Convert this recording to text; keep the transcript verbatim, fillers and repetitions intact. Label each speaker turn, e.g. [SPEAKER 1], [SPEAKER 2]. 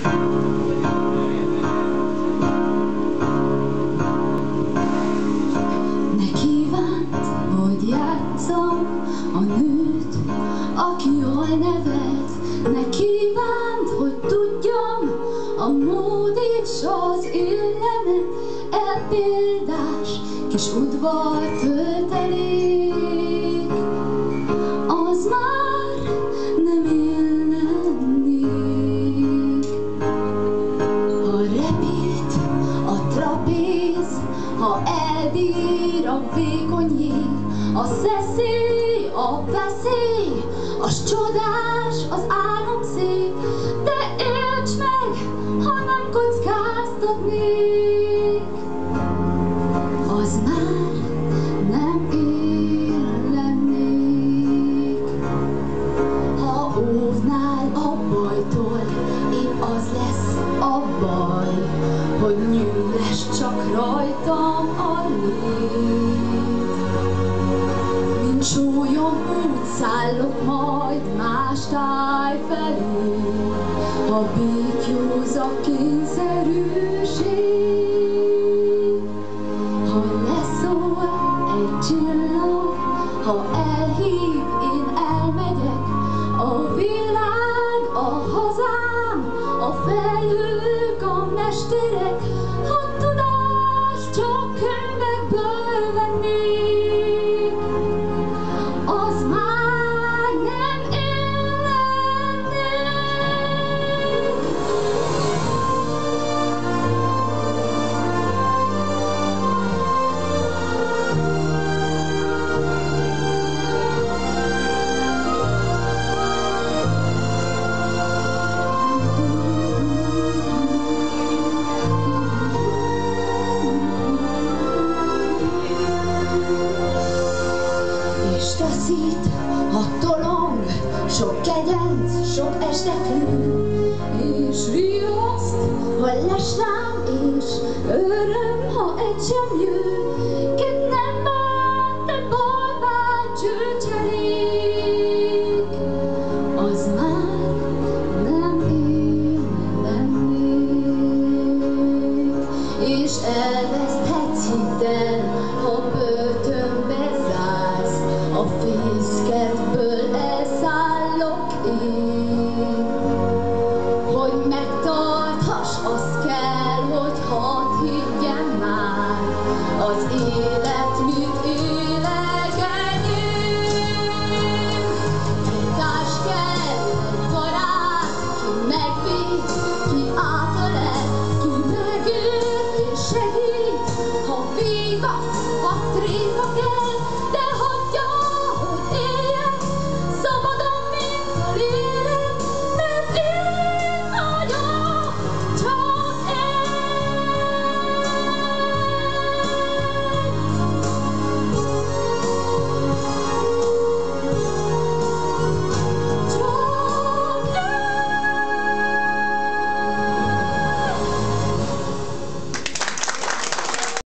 [SPEAKER 1] Ne kívánt, hogy játsszam a nőt, aki jól nevet. Ne kívánt, hogy tudjam a mód és az illemet. Elpéldás kis udvar töltelék, az már nem én lennék. Ha repít a trapéz, ha elbír a vékony jég, a szeszély, a veszély, az csodás, az álom szép, de érts meg, ha nem kockáztatnék, az már nem én lennék. Ha óvnál a bajtól, épp az lesz a baj, hogy nyűles csak rajtam a lét. Mint sólyom úgy szállok majd más táj felé, ha békjóz a kényszerűség. Ha leszól egy csillag, ha elhív, én elmegyek, a világ, a hazám, a felhők, a mesterek, ha tudást csak könyvekből vennék, az már nem én lennék. És taszít a tolong, sok kegyenc, sok esteklő, és riaszt, ha les rám, és öröm, ha egy sem jön.